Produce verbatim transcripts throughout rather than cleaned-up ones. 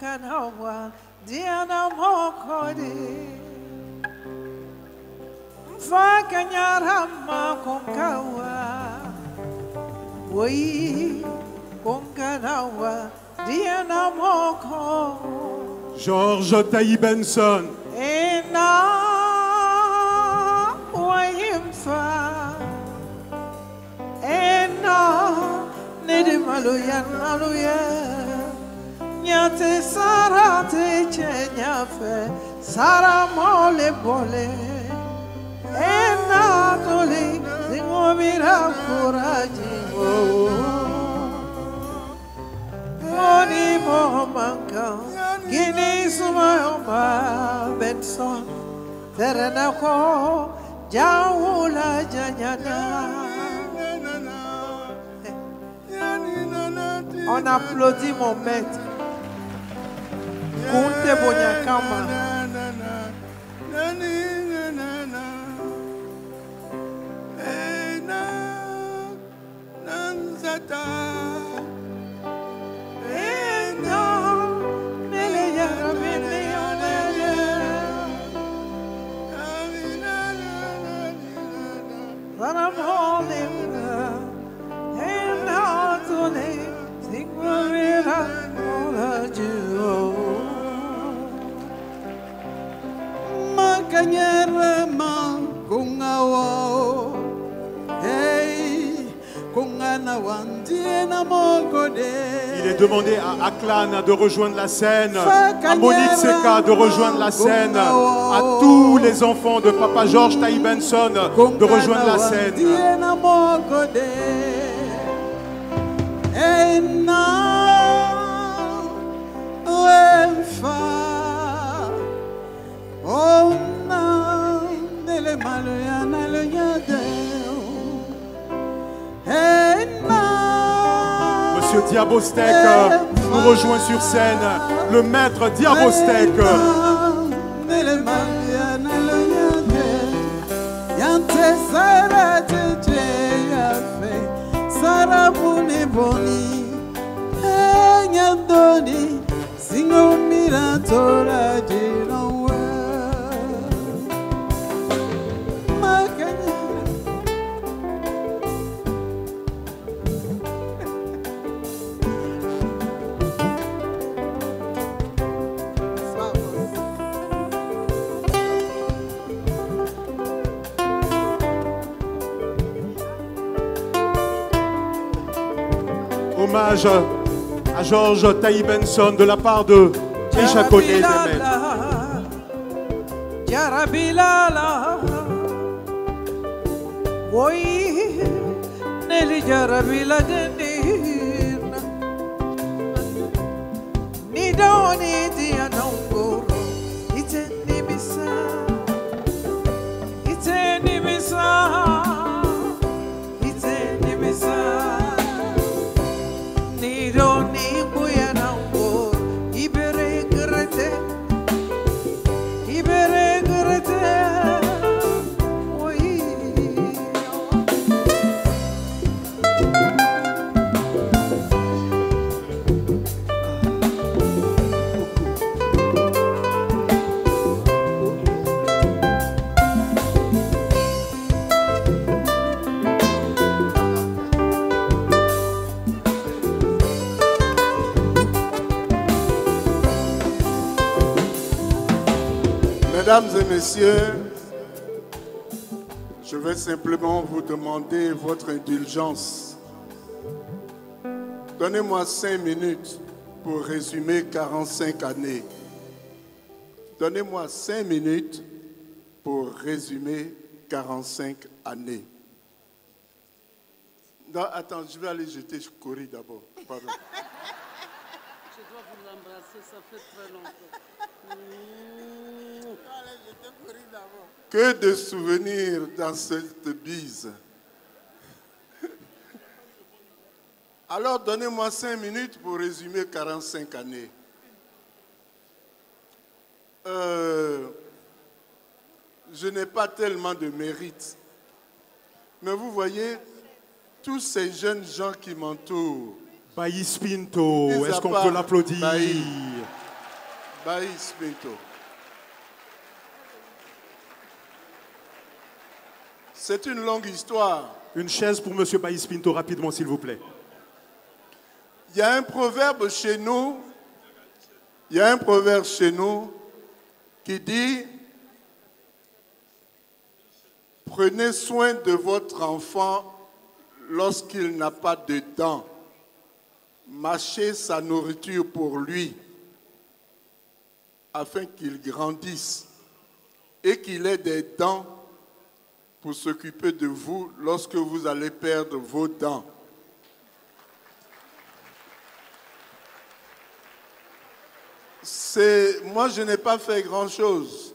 konganawa diana mokode mfakanyarama konkawa woi konganawa diana moko George Taï Benson. ena wayimfa ena nede maluyan maluyan nyate sarate chenyafe sara mole bole ena tole zingomira kuraji moni mohamanka gini sumayoma benson terenako jaula janyana. On applaudit mon maître. Kunte Bonyakama. Il est demandé à Aklan de rejoindre la scène, à Monique Seka de rejoindre la scène, à tous les enfants de Papa George Taï Benson de rejoindre la scène. Monsieur Diabostek nous rejoint sur scène, le maître Diabostek. Hommage à George Taï Benson de la part de Isha Koné. Jarabilala, oui, Nelly Jarabila Dendina, Nidoni Dianongoro, it's a Nimisa, it's a Nimisa, it's a Nimisa. Nidoni Buyanango, Ibere Grete, Ibere Grete, oui. Mesdames et messieurs, je vais simplement vous demander votre indulgence. Donnez-moi cinq minutes pour résumer quarante-cinq années. Donnez-moi cinq minutes pour résumer quarante-cinq années. Non, attends, je vais aller jeter Cori d'abord. Pardon. Je dois vous l'embrasser, ça fait très longtemps. Mmh. Que de souvenirs dans cette bise. Alors, donnez-moi cinq minutes pour résumer quarante-cinq années. Euh, je n'ai pas tellement de mérite. Mais vous voyez, tous ces jeunes gens qui m'entourent. Baïs Pinto, est-ce qu'on peut l'applaudir? Baïs Pinto. C'est une longue histoire. Une chaise pour Monsieur Baïs Pinto, rapidement, s'il vous plaît. Il y a un proverbe chez nous, il y a un proverbe chez nous qui dit « Prenez soin de votre enfant lorsqu'il n'a pas de dents. Mâchez sa nourriture pour lui, afin qu'il grandisse et qu'il ait des dents pour s'occuper de vous lorsque vous allez perdre vos dents. » C'est, moi, je n'ai pas fait grand-chose.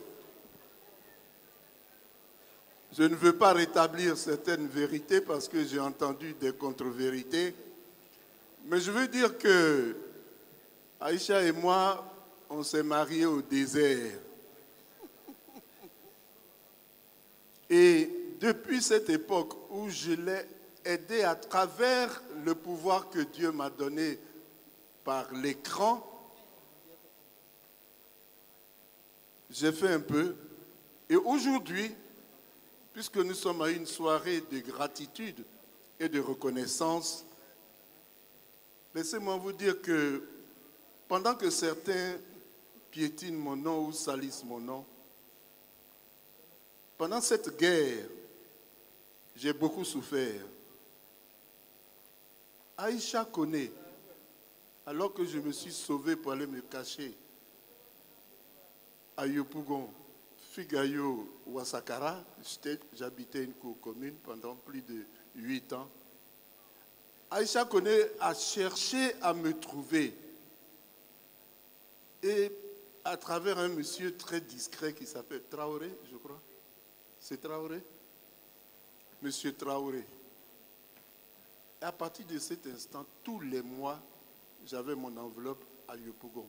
Je ne veux pas rétablir certaines vérités parce que j'ai entendu des contre-vérités. Mais je veux dire que Aïcha et moi, on s'est mariés au désert. Et depuis cette époque où je l'ai aidé à travers le pouvoir que Dieu m'a donné par l'écran, j'ai fait un peu. Et aujourd'hui, puisque nous sommes à une soirée de gratitude et de reconnaissance, laissez-moi vous dire que pendant que certains piétinent mon nom ou salissent mon nom, pendant cette guerre, j'ai beaucoup souffert. Aïcha connaît, alors que je me suis sauvé pour aller me cacher à Yopougon, Figayo, Ouassakara, j'habitais une cour commune pendant plus de huit ans. Aïcha connaît a cherché à me trouver. Et à travers un monsieur très discret qui s'appelle Traoré, je crois. C'est Traoré? Monsieur Traoré. Et à partir de cet instant, tous les mois, j'avais mon enveloppe à Yopougon.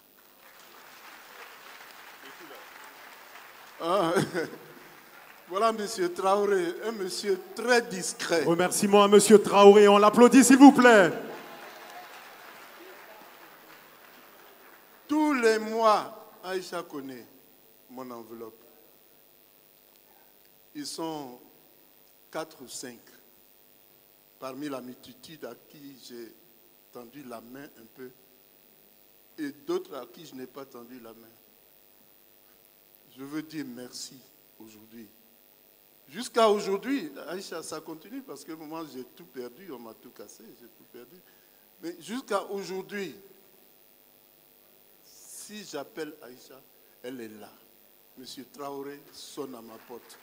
Ah, voilà monsieur Traoré, un monsieur très discret. Remerciements à Monsieur Traoré, on l'applaudit s'il vous plaît. Tous les mois, Aïcha connaît mon enveloppe. Ils sont quatre ou cinq parmi la multitude à qui j'ai tendu la main un peu et d'autres à qui je n'ai pas tendu la main. Je veux dire merci aujourd'hui. Jusqu'à aujourd'hui, Aïcha, ça continue parce que moi j'ai tout perdu, on m'a tout cassé, j'ai tout perdu. Mais jusqu'à aujourd'hui, si j'appelle Aïcha, elle est là. Monsieur Traoré sonne à ma porte.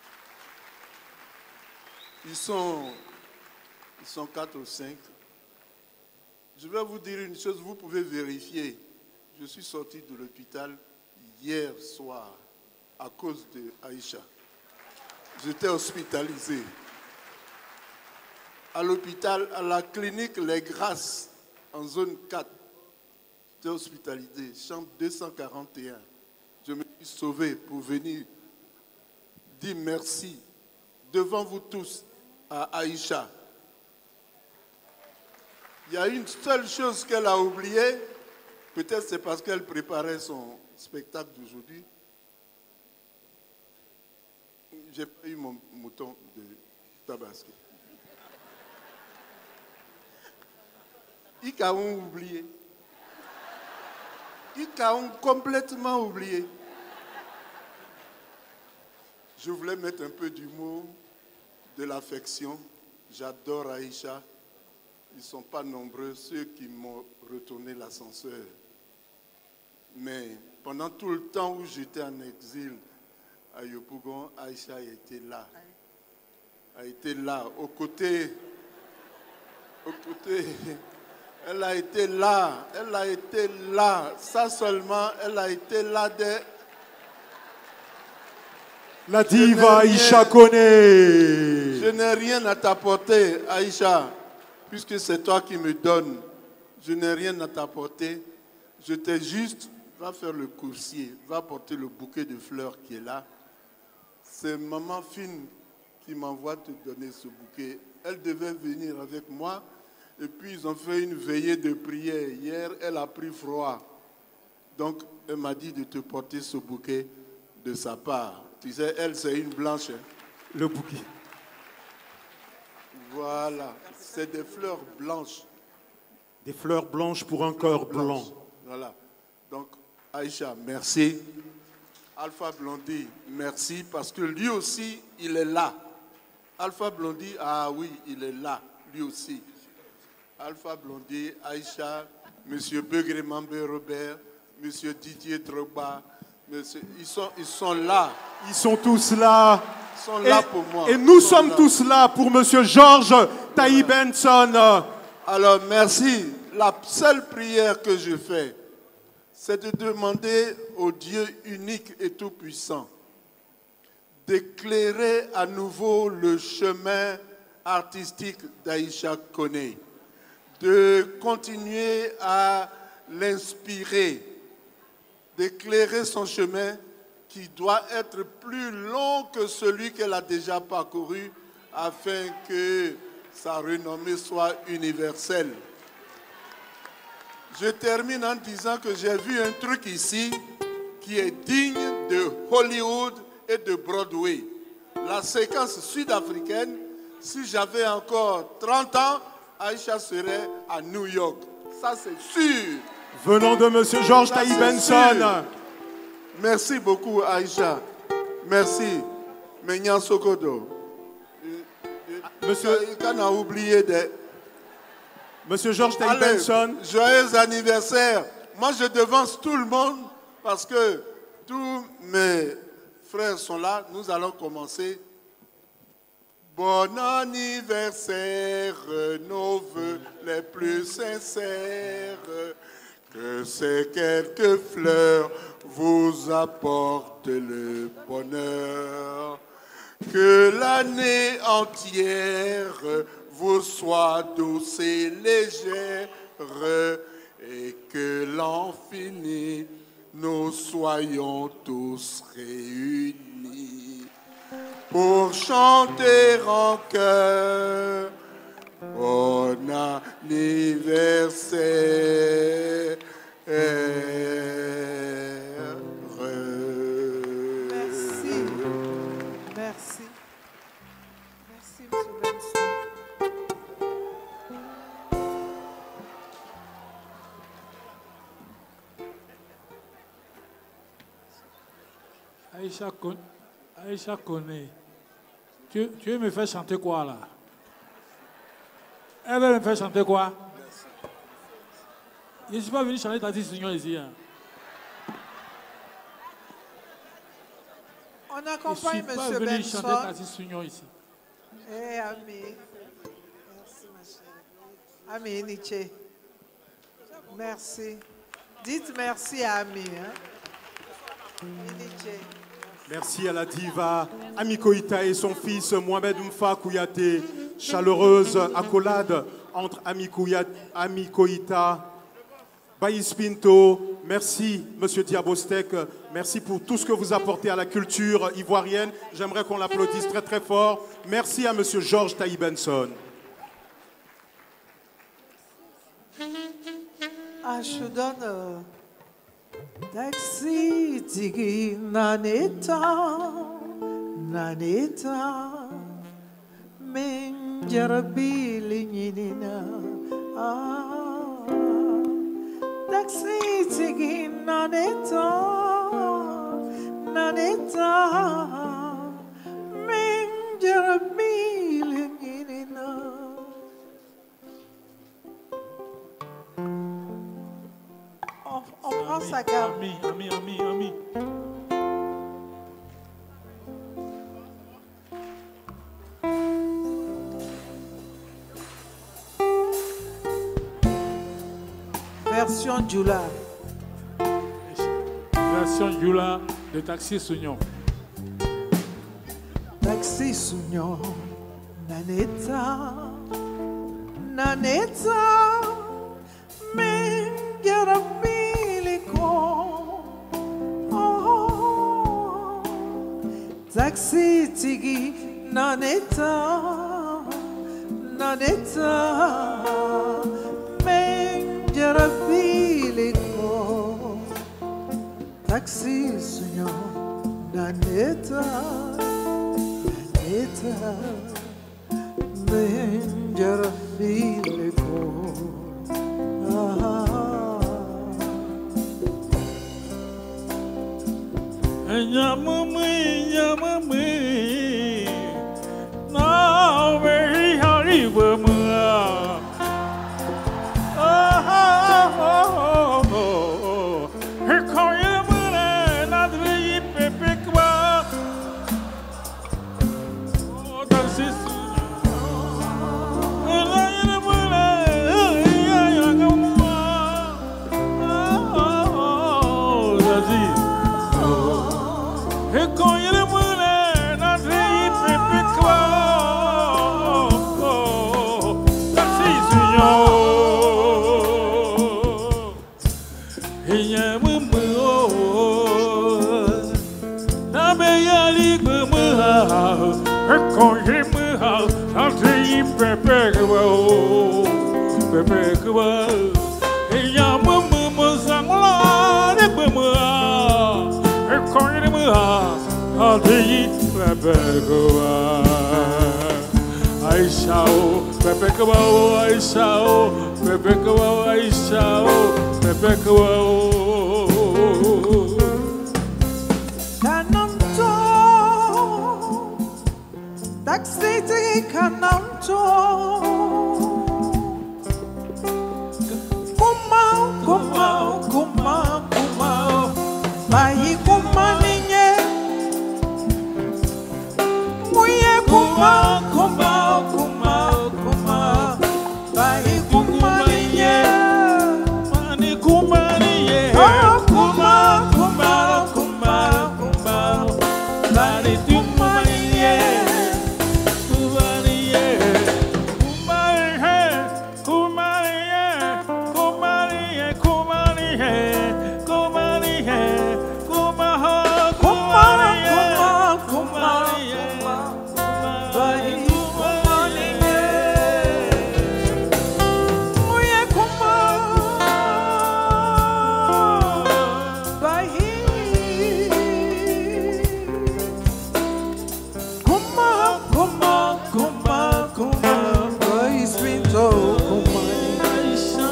Ils sont, ils sont quatre ou cinq. Je vais vous dire une chose, vous pouvez vérifier. Je suis sorti de l'hôpital hier soir à cause de Aïcha. J'étais hospitalisé. À l'hôpital, à la clinique Les Grâces, en zone quatre. J'étais hospitalisé, chambre deux cent quarante et un. Je me suis sauvé pour venir dire merci devant vous tous à Aïcha. Il y a une seule chose qu'elle a oubliée, peut-être c'est parce qu'elle préparait son spectacle d'aujourd'hui. J'ai pas eu mon mouton de Tabaski. Ils ont oublié. Ils ont complètement oublié. Je voulais mettre un peu d'humour, de l'affection. J'adore Aïcha. Ils ne sont pas nombreux ceux qui m'ont retourné l'ascenseur. Mais pendant tout le temps où j'étais en exil à Yopougon, Aïcha a été là. A été là, aux côtés. Aux côtés. Elle a été là. Elle a été là. Ça seulement, elle a été là dès... La diva Aïcha connaît. Je n'ai rien à t'apporter, Aïcha, puisque c'est toi qui me donnes. Je n'ai rien à t'apporter. Je t'ai juste, va faire le coursier, va porter le bouquet de fleurs qui est là. C'est maman Fine qui m'envoie te donner ce bouquet. Elle devait venir avec moi et puis ils ont fait une veillée de prière. Hier, elle a pris froid. Donc, elle m'a dit de te porter ce bouquet de sa part. Tu sais, elle, c'est une blanche. Hein. Le bouquet. Voilà, c'est des fleurs blanches. Des fleurs blanches pour un cœur blanc. Blanche. Voilà. Donc, Aïcha, merci. Alpha Blondy, merci, parce que lui aussi, il est là. Alpha Blondy, ah oui, il est là, lui aussi. Alpha Blondy, Aïcha, Monsieur Begré Mambé Robert, Monsieur Didier Drogba, monsieur, ils, sont, ils sont là. Ils sont tous là. Ils sont Et, là pour moi. et nous Ils sont sommes là. tous là pour Monsieur Georges Taï Benson. Alors, merci. La seule prière que je fais, c'est de demander au Dieu unique et tout-puissant d'éclairer à nouveau le chemin artistique d'Aïcha Koné, de continuer à l'inspirer, d'éclairer son chemin qui doit être plus long que celui qu'elle a déjà parcouru afin que sa renommée soit universelle. Je termine en disant que j'ai vu un truc ici qui est digne de Hollywood et de Broadway. La séquence sud-africaine, si j'avais encore trente ans, Aïcha serait à New York. Ça, c'est sûr. Venant de Monsieur Georges Taï Benson. Merci beaucoup, Aïcha. Merci. Menyan Sokodo. Monsieur, On a oublié des... Monsieur Georges Taï Allez, Benson. joyeux anniversaire. Moi, je devance tout le monde parce que tous mes frères sont là. Nous allons commencer. Bon anniversaire, nos vœux les plus sincères. Que ces quelques fleurs vous apportent le bonheur. Que l'année entière vous soit douce et légère et que l'an fini, nous soyons tous réunis pour chanter en chœur. Bon anniversaire. Merci. Merci. Merci, M. Benson. Aïcha, Kon- Aïcha Koné, tu, tu veux me faire chanter quoi là? Elle veut me faire chanter quoi? Je ne suis pas venu chanter Tati Signon ici. Hein. On Je ne accompagne suis pas M. venu chanter Benson. Tati Signon ici. Eh, Ami. Merci, ma chérie. Ami Nietzsche. Merci. Dites merci à Ami. Hein? Nietzsche. Merci à la diva Ami Koïta et son fils Mohamed Mfa Kouyaté. Chaleureuse accolade entre Ami, Kouyat, Ami Koïta, Baïs Pinto. Merci, Monsieur Diabostek. Merci pour tout ce que vous apportez à la culture ivoirienne. J'aimerais qu'on l'applaudisse très très fort. Merci à Monsieur Georges Taï Benson. Ah, je donne... Euh, Taxi, tigi, naneta, naneta, menjarabi linyina. Ah, taxi, tigi, naneta, naneta, menjarabi linyina. On, on prend sa gamme. Ami, ami, ami, ami. Version Jula. Version Yula de Taxi Signon. Taxi Sunyo. Naneta. Naneta. Mengarabiliko. Oh. Taxi Tigi. Naneta. Naneta. Mengarabiliko. taxi Seigneur naneta naneta menjara fileko Nyamame, nyamame, na we hari bama. Oh oh oh oh, he koye mure na dve pepe kwa. Oh, das ist. Ela ela mure, ya ya gamwa. Oh oh, das ist. He koye mure na dve pepe kwa. Das ist yo. Aisha, Pepe Kawao, Aisha, Pepe Kawao, Aisha, Pepe Kawao. Kanamto, taxi kanamto. Kumau, kumau, kumau, kumau, bayi kumaninye. Muye kumau, kumau, kumau, kumau, bayi kumaninye. Mani kumaniye, Oh, kumau, kumau, kumau, kumau, bayi kumaninye. kumaniye, kumaniye, kumaniye, kumaniye, kumaniye, kumaniye, kumaha, kumaniye, kumaniye, kumaniye, Aisha,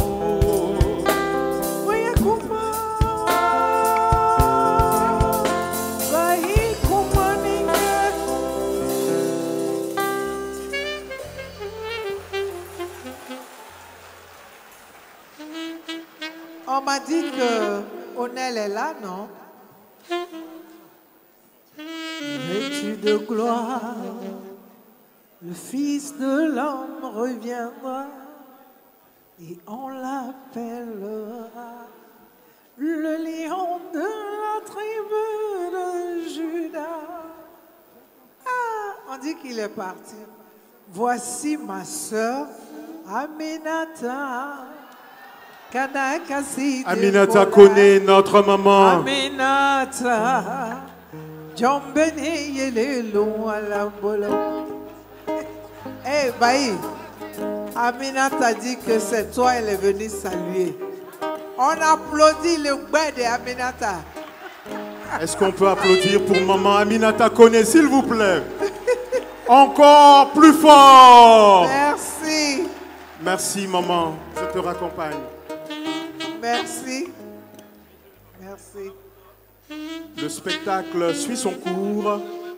On m'a dit que Onel est là, non? Vêtu de gloire, le Fils de l'homme reviendra et on l'appellera le lion de la tribu de Judas. Ah, on dit qu'il est parti. Voici ma sœur Aminata. Kanakasi Aminata connaît notre maman. Aminata. Djombene yelelo ala bolo. Eh, Baï, Aminata dit que c'est toi, elle est venue saluer. On applaudit le bain de Aminata. Est-ce qu'on peut applaudir pour maman Aminata connaît, s'il vous plaît? Encore plus fort. Merci. Merci maman, je te raccompagne. Merci. Merci. Le spectacle suit son cours.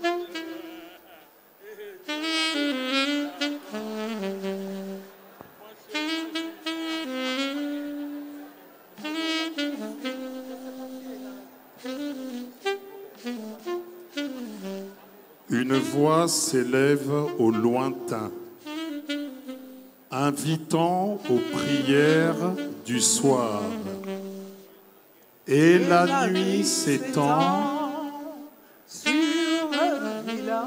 Une voix s'élève au lointain, invitant aux prières du soir. Et la nuit s'étend sur le village.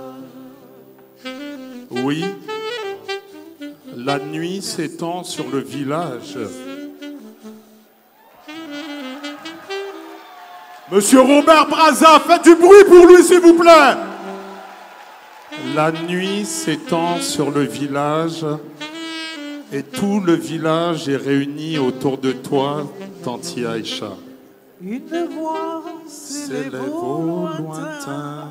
Oui, la nuit s'étend sur le village. Monsieur Robert Brazza, faites du bruit pour lui, s'il vous plaît. La nuit s'étend sur le village et tout le village est réuni autour de toi, Tanti Aïcha. Une voix s'élève au lointain,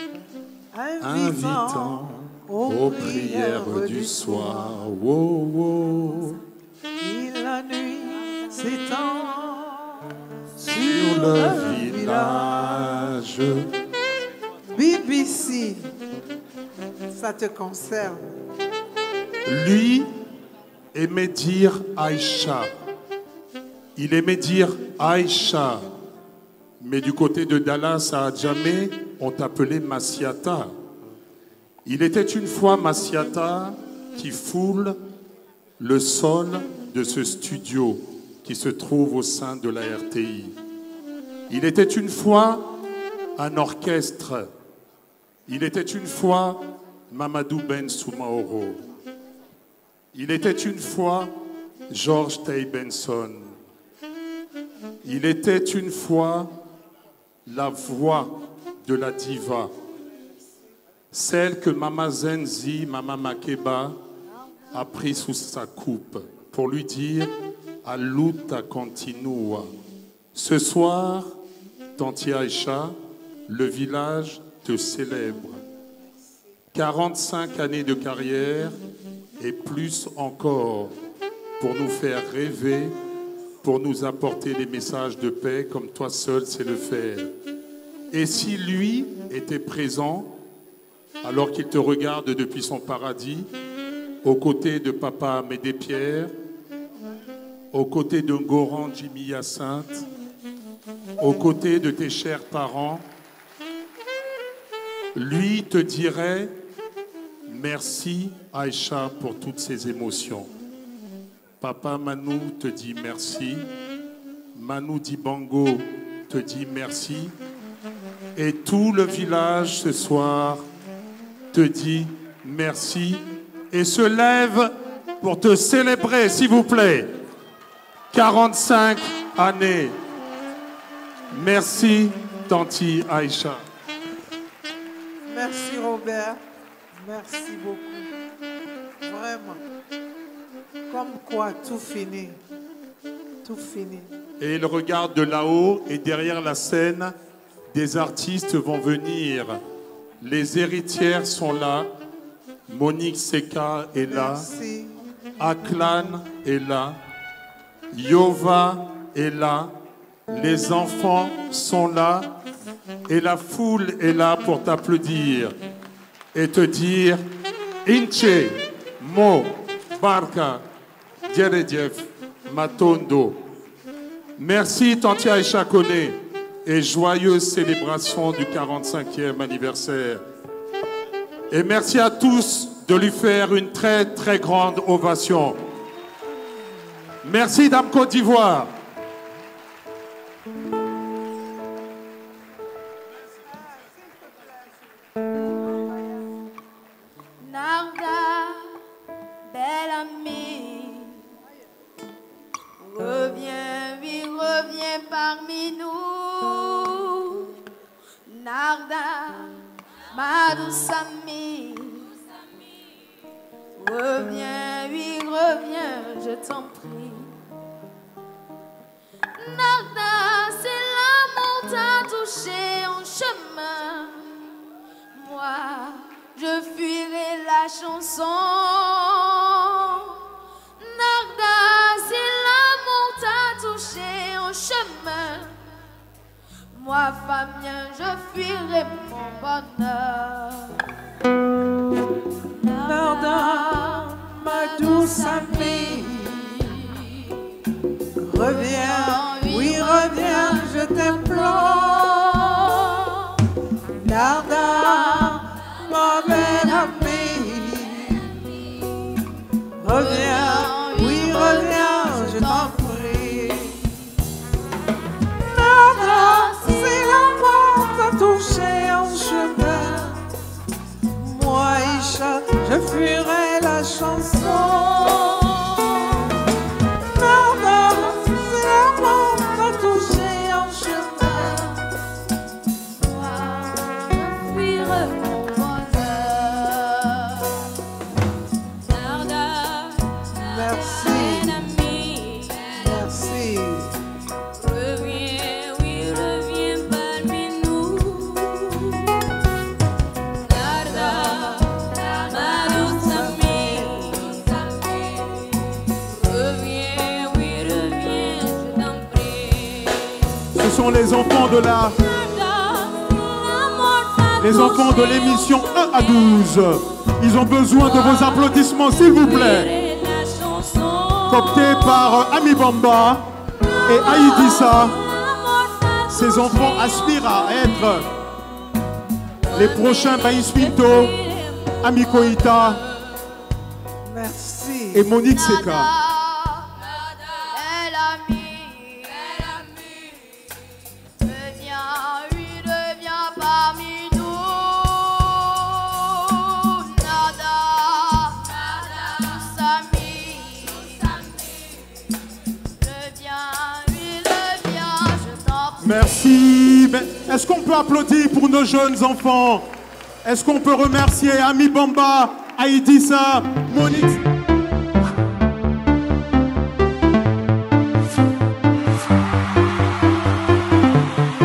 invitant aux prières du soir. Oh, oh. Et la nuit s'étend Sur le village, B B C, ça te concerne. lui aimait dire Aïcha. Il aimait dire Aïcha. Mais du côté de Dallas à Adjamé, on t'appelait Massiata. Il était une fois Massiata qui foule le sol de ce studio qui se trouve au sein de la R T I. Il était une fois un orchestre. Il était une fois Mamadou Ben Soumaoro. Il était une fois George Tay Benson. Il était une fois la voix de la diva, celle que Mama Zenzi, Mama Makeba a pris sous sa coupe pour lui dire « Aluta continua ». Ce soir, Tanti Aïcha, le village te célèbre. quarante-cinq années de carrière et plus encore pour nous faire rêver, pour nous apporter des messages de paix comme toi seul sais le faire. Et si lui était présent, alors qu'il te regarde depuis son paradis, aux côtés de Papa Amédée Pierre, aux côtés de Goran Jimmy Hyacinthe, aux côtés de tes chers parents, lui te dirait merci Aïcha pour toutes ces émotions. Papa Manou te dit merci, Manou Dibango te dit merci, et tout le village ce soir te dit merci et se lève pour te célébrer, s'il vous plaît. quarante-cinq années. Merci, Tanti Aïcha. Merci Robert, merci beaucoup, vraiment. Comme quoi, tout finit, tout finit. Et il regarde de là-haut et derrière la scène, des artistes vont venir. Les héritières sont là. Monique Seka est là. Merci. Aklan est là. Yova est là. Les enfants sont là. Et la foule est là pour t'applaudir et te dire Inche, Mo, Barka, Djeredjef, Matondo. Merci Tanti Aïcha Koné et joyeuse célébration du quarante-cinquième anniversaire. Et merci à tous de lui faire une très très grande ovation. Merci Dame Côte d'Ivoire. Narda, belle amie, reviens, oui, reviens parmi nous. Narda, ma douce amie, reviens, oui, reviens, je t'en prie. Narda, c'est l'amour t'a touché en chemin. Moi, je fuirai la chanson. Narda, si l'amour t'a touché en chemin, moi, Fabien, je fuirai mon bonheur. Narda, ma douce amie, reviens, oui, reviens, je t'implore. Narda, ma belle amie, reviens, oui, reviens, je t'en prie. Narda, si l'amour t'a touché en chemin, moi, Aïcha, je fuirai la chanson. Narda, si l'amour t'a touché en chemin, Ce sont les enfants de la... Les enfants de l'émission un à douze. Ils ont besoin de vos applaudissements, s'il vous plaît. Cooptés par Ami Bamba et Aïdissa. Ces enfants aspirent à être les prochains Baïs Pinto, Ami Koïta. Merci. Et Monique Seka. Merci. Est-ce qu'on peut applaudir pour nos jeunes enfants? Est-ce qu'on peut remercier Ami Bamba, Aïdissa, Monique?